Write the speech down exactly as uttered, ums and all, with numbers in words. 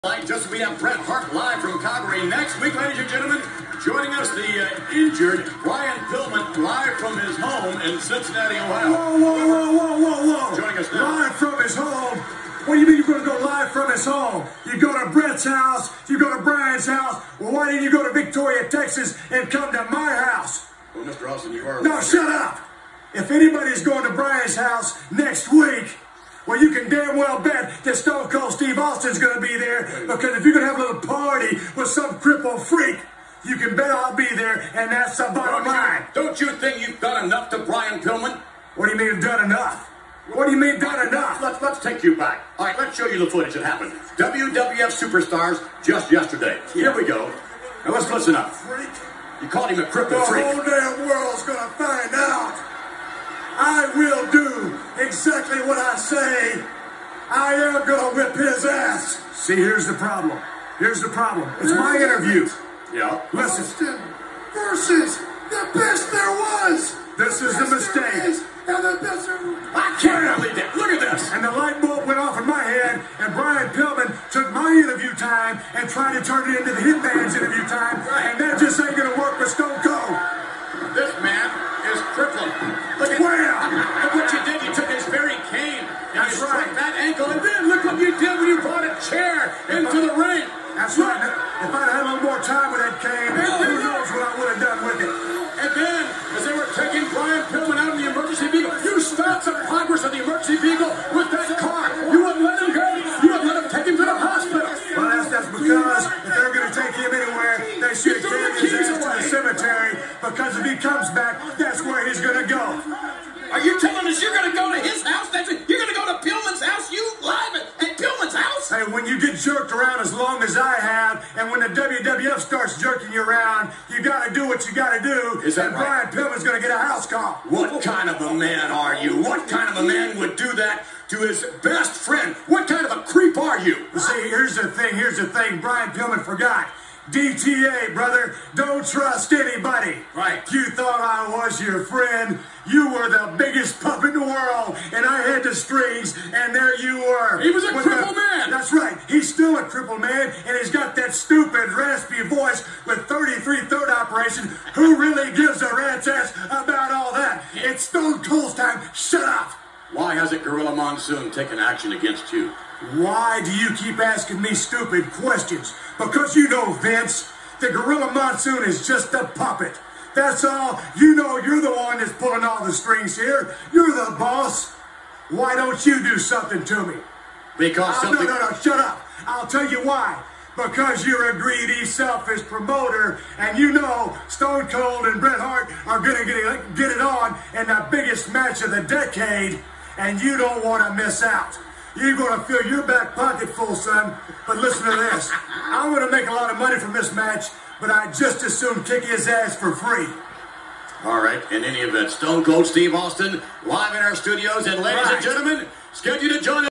Just as we have Bret Hart live from Calgary. Next week, ladies and gentlemen, joining us, the uh, injured Brian Pillman, live from his home in Cincinnati, Ohio. Whoa, whoa, whoa, whoa, whoa, whoa. Joining us now. Live from his home? What do you mean you're going to go live from his home? You go to Bret's house, you go to Brian's house. Well, why didn't you go to Victoria, Texas, and come to my house? Well, Mister Austin, you are... No, shut up. If anybody's going to Brian's house next week, well, you can damn well bet that Stone Cold Steve Austin's going to be there, because if you're going to have a little party with some crippled freak, you can bet I'll be there, and that's the bottom line. Don't you think you've done enough to Brian Pillman? What do you mean done enough? What do you mean done enough? Let's, let's take you back. All right, let's show you the footage that happened. W W F superstars just yesterday. Here we go. Now let's listen up. You called him a crippled The freak. whole damn world's going to find out. I will do exactly what I say. I am going to whip his ass. See, here's the problem. Here's the problem. It's my interview. Yeah. Listen. Austin versus the best there was. This is the mistake. And the best there was. I can't believe that. Look at this. And the light bulb went off in my head, and Brian Pillman took my interview time and tried to turn it into the Hitman's interview time, and that just ain't going to work with Stone Cold. This man is crippled. Look at, Where? look what you did. You took his very cane and That's you right. struck that ankle, and then look what you did when you brought a chair into the ring. That's right. If I'd had a little more time with that cane, who knows what I would have done with it. And then, as they were taking Brian Pillman out of the emergency vehicle, you stopped the progress of the emergency vehicle with that car. You wouldn't let him go. You wouldn't let him take him to the hospital. Well, that's, that's because if they're going to take him anywhere, they should have carried his ass to the cemetery, because if he comes back, that's where he's going to go. Are you telling us you're going to go to his house? That's it. You're going to go to Pillman's house? You live at, at Pillman's house? Hey, when you get jerked around as long as I have, and when the W W F starts jerking you around, you got to do what you got to do. Is that and right? Brian Pillman's going to get a house call. What kind of a man are you? What kind of a man would do that to his best friend? What kind of a creep are you? See, here's the thing, here's the thing. Brian Pillman forgot. D T A, brother. Don't trust anybody. Right. You thought I was your friend. You were the biggest pup in the world, and I had the strings, and there you were. He was a With crippled the, man. That's right. He's still a crippled man, and he's got that stupid, raspy voice with thirty-three third operation. Who really gives a rat's ass about all that? It's Stone Cold's time. Shut up. Why hasn't Gorilla Monsoon taken action against you? Why do you keep asking me stupid questions? Because you know, Vince, the Gorilla Monsoon is just a puppet. That's all. You know you're the one that's pulling all the strings here. You're the boss. Why don't you do something to me? Because Uh, something... no, no, no, shut up. I'll tell you why. Because you're a greedy, selfish promoter, and you know Stone Cold and Bret Hart are going to get it, get it on in the biggest match of the decade, and you don't want to miss out. You're going to fill your back pocket full, son. But listen to this. I'm going to make a lot of money from this match, but I'd just as soon kick his ass for free. All right, in any event, Stone Cold Steve Austin, live in our studios, and ladies Right. and gentlemen, scheduled to join us.